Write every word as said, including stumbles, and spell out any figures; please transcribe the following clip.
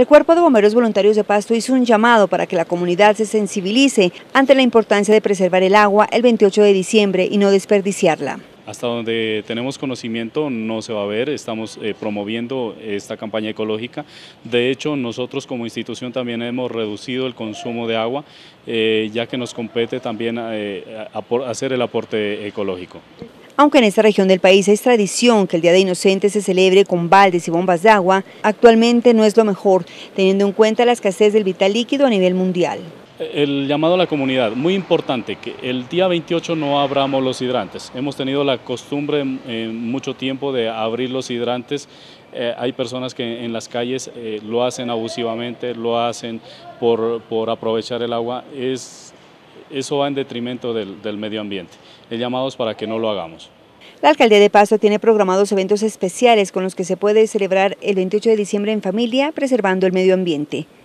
El Cuerpo de Bomberos Voluntarios de Pasto hizo un llamado para que la comunidad se sensibilice ante la importancia de preservar el agua el veintiocho de diciembre y no desperdiciarla. Hasta donde tenemos conocimiento no se va a ver, estamos eh, promoviendo esta campaña ecológica. De hecho, nosotros como institución también hemos reducido el consumo de agua, eh, ya que nos compete también eh, hacer el aporte ecológico. Aunque en esta región del país es tradición que el Día de Inocentes se celebre con baldes y bombas de agua, actualmente no es lo mejor, teniendo en cuenta la escasez del vital líquido a nivel mundial. El llamado a la comunidad, muy importante, que el día veintiocho no abramos los hidrantes. Hemos tenido la costumbre en mucho tiempo de abrir los hidrantes. Eh, hay personas que en las calles eh, lo hacen abusivamente, lo hacen por, por aprovechar el agua. Es, eso va en detrimento del, del medio ambiente. El llamado es para que no lo hagamos. La Alcaldía de Pasto tiene programados eventos especiales con los que se puede celebrar el veintiocho de diciembre en familia, preservando el medio ambiente.